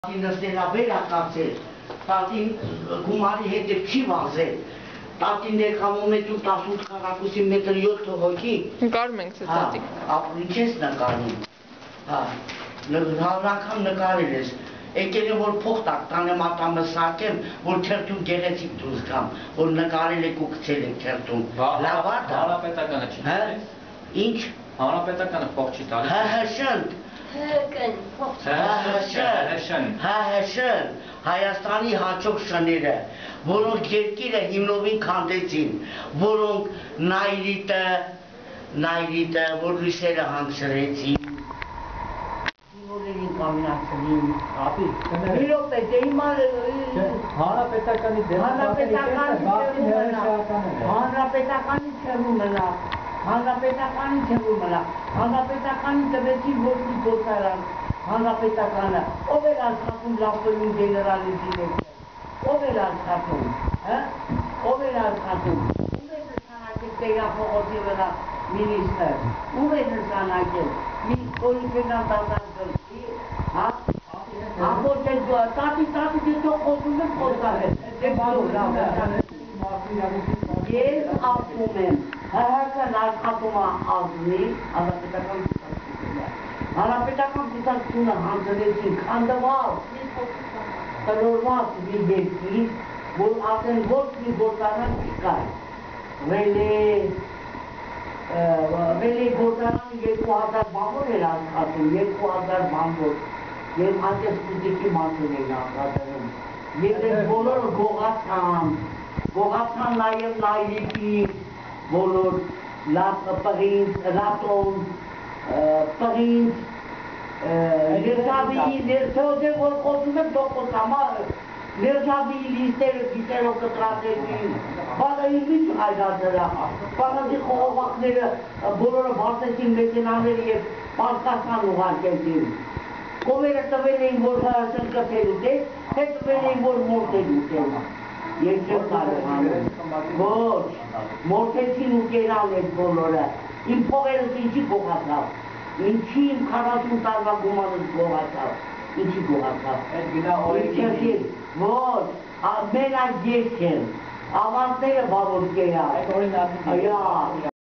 Տատին նստել է վերակացել, տատին գումարի հետև չի վազել, տատին ներկամում է դու 18 քառակուսի մետր 7 հոգի։ Նկարում ենք ձեզ տատիկ։ Ինչ ես նկարում, անգամ նկարել ես, եկել եմ որ փող տակ տանեմ ատամը սարքեմ, որ թերթում գեղեցիկ դուրս գամ, որ նկարել եք ու գցել եք թերթում, լավ է դա։ Հանրապետականը չի տալիս։ Ինչ։ Հանրապետականը փող չի տալիս։ Շնտ։ Հաշն։ Հայաստանի հաջող շները, որոնք երկիրը հիմնովին քանդեցին, որոնք նայրիտը, որ լույսերը հանգցրեցին, որերին կամինացրին, մի րոպե, դե հիմա Հանրապետականի Հանրապետականի չեղու մնա, հանրապետականի տվեցին որքի գործարան, հանրապետականը, ով էր աշխատում լավտորին գեներալիզի ներքև, ով էր աշխատում, ով էր աշխատում, ում էր նշանակել տեղափոխոցի վրա մինիստր, ում էր նշանակել, մի պոլիքենան դատան գրքի, ամոչ ես տատի դետո խոսում եմ խոսարել, ես ասում եմ, ՀՀԿ-ն աշխատում է ազնի, հանրապետական կուսակցությունը հանձնեցին քանդված, տրորված մի երկիր, որ ասեն ոչ մի գործարան չկար, Ռելե գործարանը 2000 բանվոր էր աշխատում, 2000 բանվոր, և ատեսպուտիկի մասին էին աշխատում, և ես բոլորը գողացան նաև նայրիկի, բոլոր պղինց, լատոն, պղինց, ներսավիի, որ խոսում եմ դոքոս համար, ներսավիի լիստերը գիտերով կտրատեցին, բանը ինչ հայդացրա, բանազի խողովակները բոլորը բացեցին մեքենաները և պարկասան ուղարկեցին, կովերը տվել էին, որ շնկթել ուտել, հետ տվել էին, որ մորթել ուտել, և չեմ կարող անում, ոչ, մորթեցին ու կերան էս բոլորը, իմ փողերս ինչի գողացավ, ինչի իմ 40 տարվա գումարս գողացավ, ինչի գողացավ, ոչ, մենակ ես չեմ, ավանցները բավոր կերա,